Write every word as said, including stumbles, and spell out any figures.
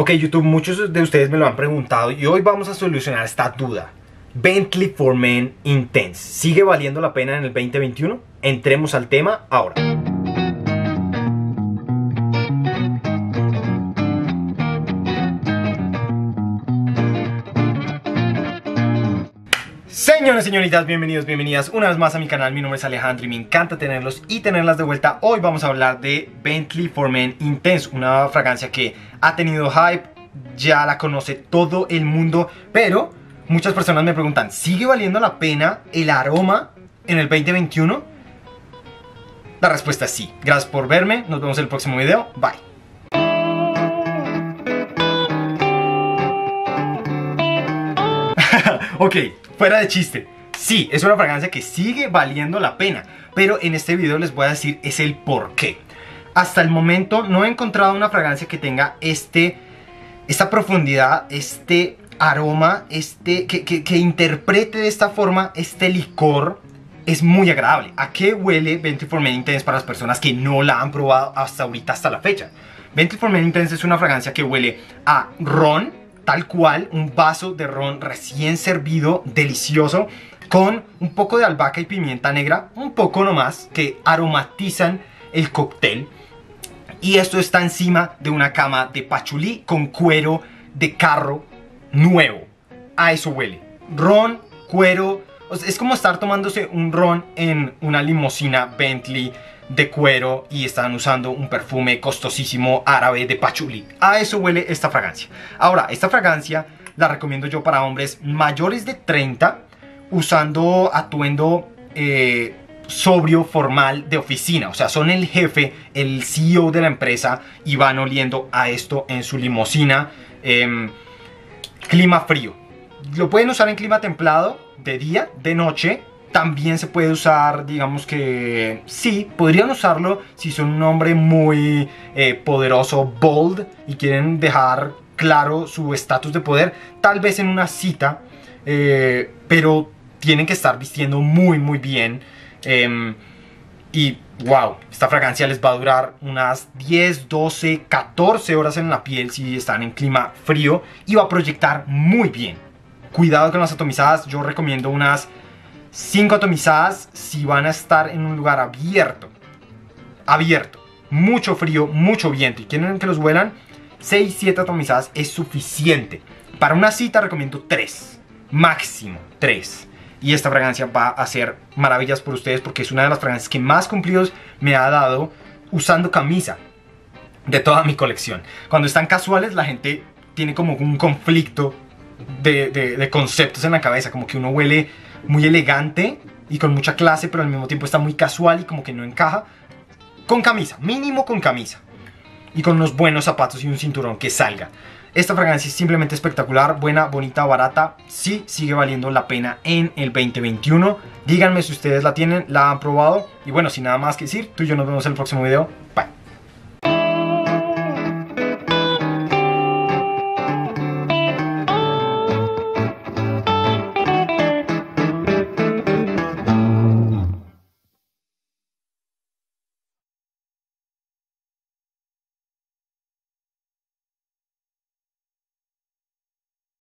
Ok, YouTube, muchos de ustedes me lo han preguntado y hoy vamos a solucionar esta duda. Bentley for Men Intense, ¿sigue valiendo la pena en el veinte veintiuno? Entremos al tema ahora. Señores, señoritas, bienvenidos, bienvenidas una vez más a mi canal. Mi nombre es Alejandro y me encanta tenerlos y tenerlas de vuelta. Hoy vamos a hablar de Bentley for Men Intense, una fragancia que ha tenido hype, ya la conoce todo el mundo, pero muchas personas me preguntan, ¿sigue valiendo la pena el aroma en el veinte veintiuno? La respuesta es sí. Gracias por verme, nos vemos en el próximo video, bye. Ok, fuera de chiste, sí, es una fragancia que sigue valiendo la pena, pero en este video les voy a decir es el por qué. Hasta el momento no he encontrado una fragancia que tenga este, esta profundidad, este aroma, este, que, que, que interprete de esta forma este licor. Es muy agradable. ¿A qué huele Bentley for Men Intense para las personas que no la han probado hasta ahorita, hasta la fecha? Bentley for Men Intense es una fragancia que huele a ron, tal cual, un vaso de ron recién servido, delicioso, con un poco de albahaca y pimienta negra, un poco nomás, que aromatizan el cóctel. Y esto está encima de una cama de pachulí con cuero de carro nuevo. A eso huele. Ron, cuero. O sea, es como estar tomándose un ron en una limusina Bentley de cuero y están usando un perfume costosísimo árabe de pachulí. A eso huele esta fragancia. Ahora, esta fragancia la recomiendo yo para hombres mayores de treinta, usando atuendo eh, sobrio, formal, de oficina. O sea, son el jefe, el C E O de la empresa y van oliendo a esto en su limusina. Eh, clima frío. Lo pueden usar en clima templado, de día, de noche. También se puede usar, digamos que sí, podrían usarlo si son un hombre muy eh, poderoso, bold, y quieren dejar claro su estatus de poder, tal vez en una cita, eh, pero tienen que estar vistiendo muy muy bien. Eh, y wow, esta fragancia les va a durar unas diez, doce, catorce horas en la piel si están en clima frío, y va a proyectar muy bien. Cuidado con las atomizadas, yo recomiendo unas cinco atomizadas si van a estar en un lugar abierto. Abierto. Mucho frío, mucho viento y quieren que los huelan, seis, siete atomizadas es suficiente. Para una cita recomiendo tres. Máximo tres. Y esta fragancia va a hacer maravillas por ustedes porque es una de las fragancias que más cumplidos me ha dado usando camisa de toda mi colección. Cuando están casuales la gente tiene como un conflicto de, de, de conceptos en la cabeza. Como que uno huele muy elegante y con mucha clase, pero al mismo tiempo está muy casual y como que no encaja. Con camisa, mínimo con camisa. Y con unos buenos zapatos y un cinturón que salga. Esta fragancia es simplemente espectacular, buena, bonita, barata. Sí, sigue valiendo la pena en el veinte veintiuno. Díganme si ustedes la tienen, la han probado. Y bueno, sin nada más que decir, tú y yo nos vemos en el próximo video. Bye.